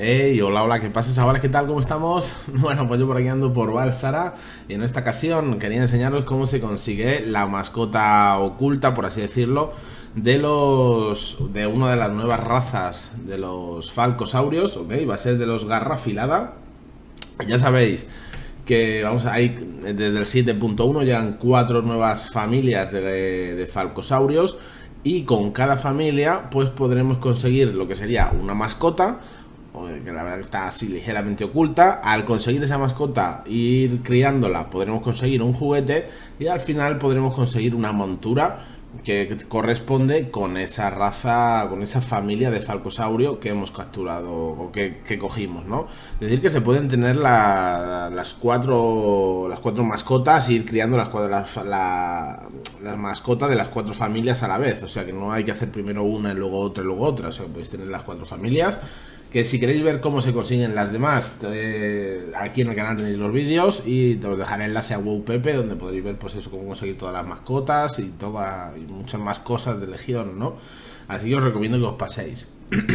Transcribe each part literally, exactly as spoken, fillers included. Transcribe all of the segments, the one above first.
Hey, hola, hola, ¿qué pasa, chavales? ¿Qué tal? ¿Cómo estamos? Bueno, pues yo por aquí ando por Balsara y en esta ocasión quería enseñaros cómo se consigue la mascota oculta, por así decirlo, de los de una de las nuevas razas de los falcosaurios, ¿ok? Va a ser de los garra afilada. Ya sabéis que vamos a hay desde el siete punto uno llegan cuatro nuevas familias de, de falcosaurios y con cada familia pues podremos conseguir lo que sería una mascota, que la verdad que está así ligeramente oculta. Al conseguir esa mascota e ir criándola podremos conseguir un juguete y al final podremos conseguir una montura que corresponde con esa raza, con esa familia de falcosaurio que hemos capturado o que, que cogimos, ¿no? Es decir, que se pueden tener la, las cuatro las cuatro mascotas e ir criando las cuatro las, la, las mascotas de las cuatro familias a la vez. O sea que no hay que hacer primero una y luego otra y luego otra. O sea que podéis tener las cuatro familias. Que si queréis ver cómo se consiguen las demás, eh, aquí en el canal tenéis los vídeos y os dejaré enlace a WoW Pepe, donde podréis ver pues eso, cómo conseguir todas las mascotas y toda, y muchas más cosas de Legión, ¿no? Así que os recomiendo que os paséis.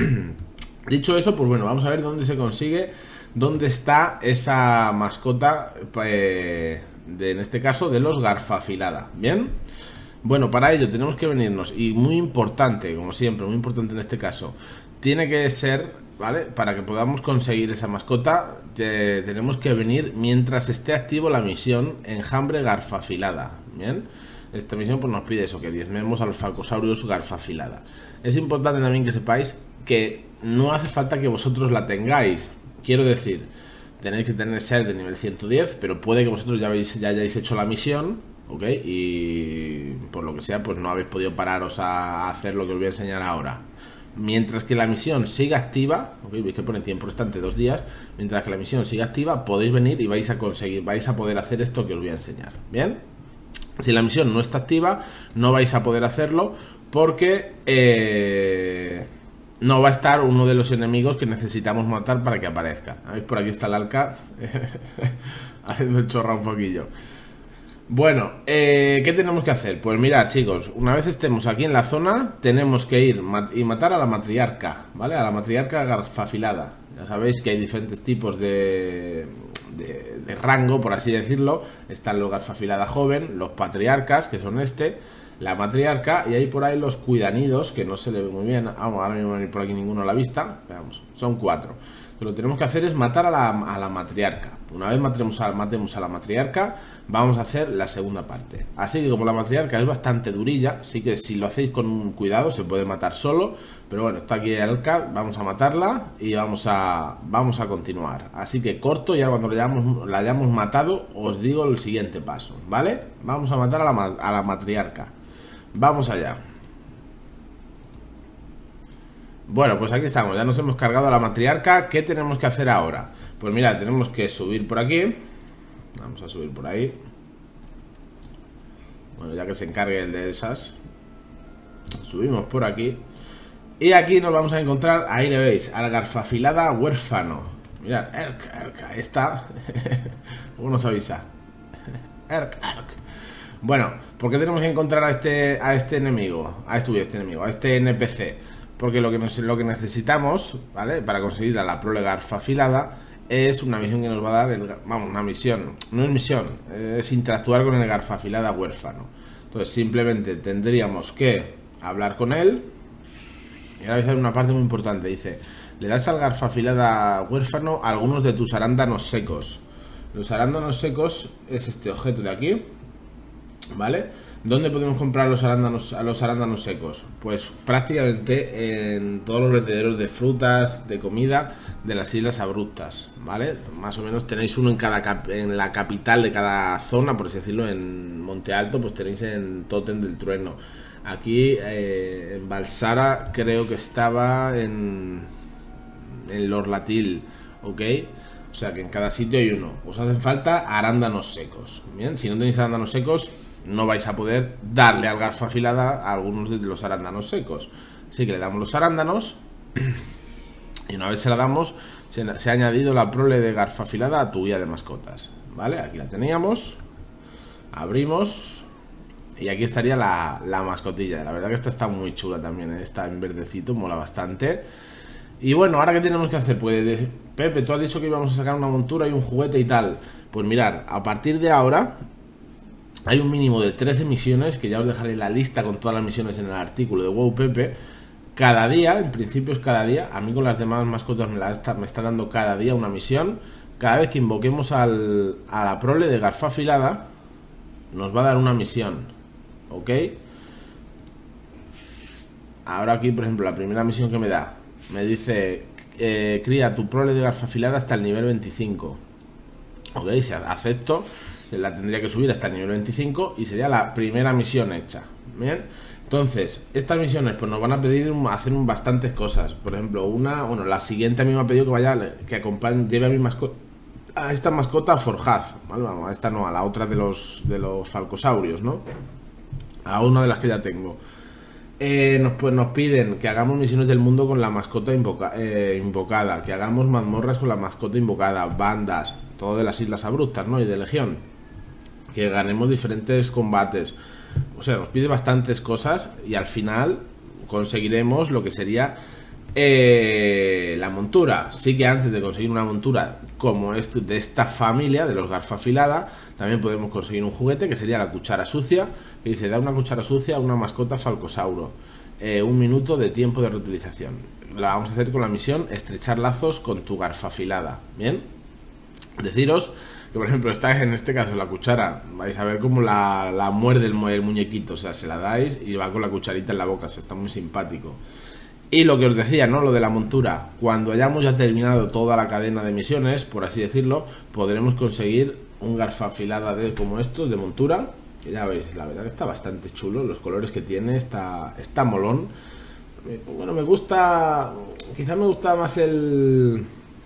Dicho eso, pues bueno, vamos a ver dónde se consigue, dónde está esa mascota, eh, de, en este caso, de los garfa afilada. ¿Bien? Bueno, para ello tenemos que venirnos, y muy importante, como siempre, muy importante en este caso, tiene que ser, ¿vale? Para que podamos conseguir esa mascota, te, tenemos que venir mientras esté activo la misión Enjambre garfa afilada. Bien, esta misión pues nos pide eso, que diezmemos a los falcosaurios garfa afilada. Es importante también que sepáis que no hace falta que vosotros la tengáis. Quiero decir, tenéis que tener ser de nivel ciento diez, pero puede que vosotros ya, habéis, ya hayáis hecho la misión, ¿ok? Y por lo que sea, pues no habéis podido pararos a hacer lo que os voy a enseñar ahora. Mientras que la misión siga activa, ¿okay? Veis que pone tiempo restante dos días. Mientras que la misión siga activa, podéis venir y vais a conseguir, vais a poder hacer esto que os voy a enseñar. Bien, si la misión no está activa, no vais a poder hacerlo porque eh, no va a estar uno de los enemigos que necesitamos matar para que aparezca. ¿Veis? Por aquí está el Alca haciendo el chorra un poquillo. Bueno, eh, ¿qué tenemos que hacer? Pues mirad, chicos, una vez estemos aquí en la zona, tenemos que ir mat y matar a la matriarca, ¿vale? A la matriarca garfa afilada. Ya sabéis que hay diferentes tipos de, de, de rango, por así decirlo. Están los garfa afilada joven, los patriarcas, que son este, la matriarca, y hay por ahí los cuidanidos, que no se le ve muy bien. Vamos, ahora mismo no hay por aquí ninguno a la vista. Veamos, son cuatro. Lo que tenemos que hacer es matar a la, a la matriarca. Una vez matemos a, matemos a la matriarca, vamos a hacer la segunda parte. Así que como la matriarca es bastante durilla, así que si lo hacéis con cuidado se puede matar solo. Pero bueno, está aquí el K, vamos a matarla y vamos a, vamos a continuar. Así que corto, ya cuando la hayamos, la hayamos matado os digo el siguiente paso, ¿vale? Vamos a matar a la, a la matriarca. Vamos allá. Bueno, pues aquí estamos, ya nos hemos cargado a la matriarca. ¿Qué tenemos que hacer ahora? Pues mira, tenemos que subir por aquí. Vamos a subir por ahí. Bueno, ya que se encargue el de esas. Subimos por aquí. Y aquí nos vamos a encontrar, ahí le veis, al garfa afilada huérfano. Mirad, erk, erk, ahí está. ¿Cómo nos avisa? Erk, erk. Bueno, ¿por qué tenemos que encontrar a este, a este enemigo? A este, este enemigo, a este N P C. Porque lo que, nos, lo que necesitamos, ¿vale? Para conseguir a la prole garfa afilada es una misión que nos va a dar, el, vamos, una misión, no es misión, es interactuar con el garfa afilada huérfano. Entonces simplemente tendríamos que hablar con él. Y ahora voy a hacer una parte muy importante, dice, le das al garfa afilada huérfano a algunos de tus arándanos secos. Los arándanos secos es este objeto de aquí, ¿vale? ¿Dónde podemos comprar los arándanos, a los arándanos secos? Pues prácticamente en todos los vertederos de frutas, de comida de las Islas Abruptas, ¿vale? Más o menos tenéis uno en cada cap en la capital de cada zona, por así decirlo. En Monte Alto pues tenéis en Tótem del Trueno. Aquí eh, en Balsara creo que estaba en, en Lorlatil, ¿ok? O sea que en cada sitio hay uno. Os hacen falta arándanos secos. Bien, si no tenéis arándanos secos, no vais a poder darle al garfa afilada a algunos de los arándanos secos. Así que le damos los arándanos. Y una vez se la damos, se, se ha añadido la prole de garfa afilada a tu guía de mascotas. ¿Vale? Aquí la teníamos. Abrimos. Y aquí estaría la, la mascotilla. La verdad que esta está muy chula también, ¿eh? Está en verdecito, mola bastante. Y bueno, ¿ahora qué tenemos que hacer? Pues, de, Pepe, tú has dicho que íbamos a sacar una montura y un juguete y tal. Pues mirar, a partir de ahora hay un mínimo de trece misiones, que ya os dejaré la lista con todas las misiones en el artículo de WoW Pepe. Cada día, en principio es cada día. A mí con las demás mascotas me, la está, me está dando cada día una misión. Cada vez que invoquemos al, a la prole de garfa afilada, nos va a dar una misión. ¿Ok? Ahora aquí, por ejemplo, la primera misión que me da, me dice, eh, cría tu prole de garfa afilada hasta el nivel veinticinco. Ok, si acepto, la tendría que subir hasta el nivel veinticinco y sería la primera misión hecha. Bien, entonces, estas misiones pues nos van a pedir hacer bastantes cosas. Por ejemplo, una, bueno, la siguiente a mí me ha pedido que vaya, que acompañe, lleve a mi mascota, a esta mascota a Forjaz, ¿vale? Vamos, a esta no, a la otra de los, de los falcosaurios, ¿no? A una de las que ya tengo. Eh, nos, pues, nos piden que hagamos misiones del mundo con la mascota invoca, eh, invocada, que hagamos mazmorras con la mascota invocada, bandas, todo de las Islas Abruptas, ¿no? Y de Legión, que ganemos diferentes combates. O sea, nos pide bastantes cosas y al final conseguiremos lo que sería eh, la montura. Sí que antes de conseguir una montura como esto, de esta familia, de los garfa afilada, también podemos conseguir un juguete que sería la cuchara sucia, que dice, da una cuchara sucia a una mascota falcosauro, eh, un minuto de tiempo de reutilización. La vamos a hacer con la misión estrechar lazos con tu garfa afilada. Bien, deciros que por ejemplo está en este caso la cuchara, vais a ver cómo la, la muerde el, el muñequito, o sea, se la dais y va con la cucharita en la boca, o sea, está muy simpático. Y lo que os decía, ¿no? Lo de la montura. Cuando hayamos ya terminado toda la cadena de misiones, por así decirlo, podremos conseguir un garfa afilada de, como estos, de montura. Que ya veis, la verdad que está bastante chulo. Los colores que tiene, está, está molón. Bueno, me gusta... Quizás me gusta más el...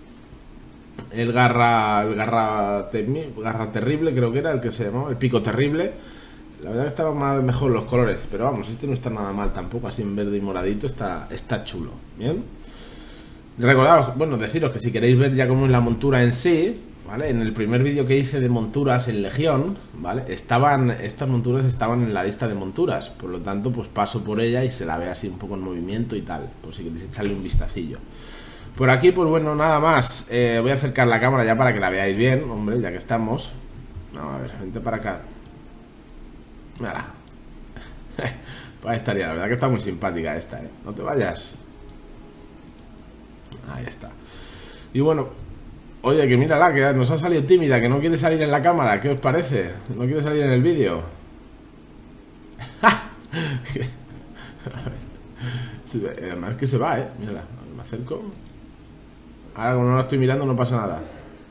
El garra... El garra, garra terrible, creo que era el que se llamaba. El pico terrible. La verdad que estaban más, mejor los colores, pero vamos, este no está nada mal tampoco, así en verde y moradito está, está chulo. Bien, recordaros, bueno, deciros que si queréis ver ya cómo es la montura en sí, ¿vale? En el primer vídeo que hice de monturas en Legión, ¿vale? Estaban, estas monturas estaban en la lista de monturas, por lo tanto, pues paso por ella y se la ve así un poco en movimiento y tal, por si queréis echarle un vistacillo. Por aquí, pues bueno, nada más, eh, voy a acercar la cámara ya para que la veáis bien, hombre, ya que estamos. No, a ver, vente para acá. Nada. Pues ahí estaría, la verdad que está muy simpática esta, ¿eh? No te vayas. Ahí está. Y bueno, oye, que mírala, que nos ha salido tímida, que no quiere salir en la cámara. ¿Qué os parece? ¿No quiere salir en el vídeo? Además es que se va, ¿eh? Mírala, me acerco. Ahora como no la estoy mirando no pasa nada.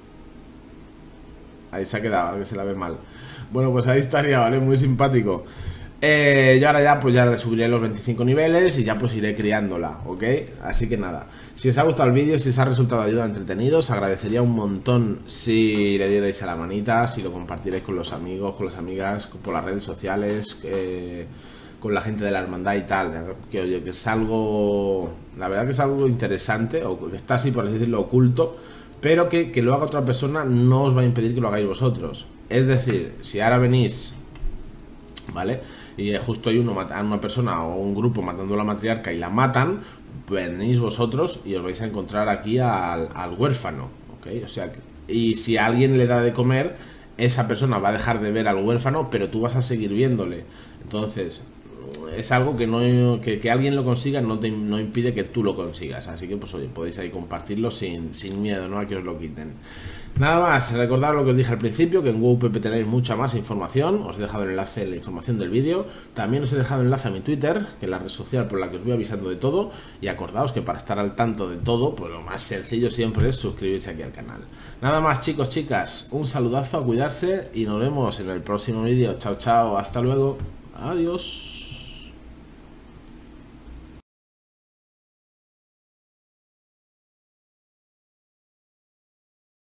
Ahí se ha quedado, ahora que se la ve mal. Bueno, pues ahí estaría, ¿vale? Muy simpático. Eh, y ahora ya pues ya le subiré los veinticinco niveles y ya pues iré criándola, ¿ok? Así que nada, si os ha gustado el vídeo, si os ha resultado de ayuda, entretenido, os agradecería un montón si le dierais a la manita, si lo compartiréis con los amigos, con las amigas, por las redes sociales, eh, con la gente de la hermandad y tal. Que oye, que es algo, la verdad que es algo interesante, o que está así por así decirlo oculto, pero que, que lo haga otra persona no os va a impedir que lo hagáis vosotros. Es decir, si ahora venís, ¿vale? Y justo hay uno, a una persona o un grupo matando a la matriarca y la matan, venís vosotros y os vais a encontrar aquí al, al huérfano, ¿ok? O sea, y si a alguien le da de comer, esa persona va a dejar de ver al huérfano, pero tú vas a seguir viéndole. Entonces, es algo que no que, que alguien lo consiga no te no impide que tú lo consigas. Así que, pues oye, podéis ahí compartirlo sin, sin miedo, ¿no? A que os lo quiten. Nada más, recordad lo que os dije al principio, que en WoW Pepe tenéis mucha más información. Os he dejado el enlace en la información del vídeo. También os he dejado el enlace a mi Twitter, que es la red social por la que os voy avisando de todo. Y acordaos que para estar al tanto de todo, pues lo más sencillo siempre es suscribirse aquí al canal. Nada más, chicos, chicas, un saludazo, a cuidarse y nos vemos en el próximo vídeo. Chao, chao, hasta luego. Adiós.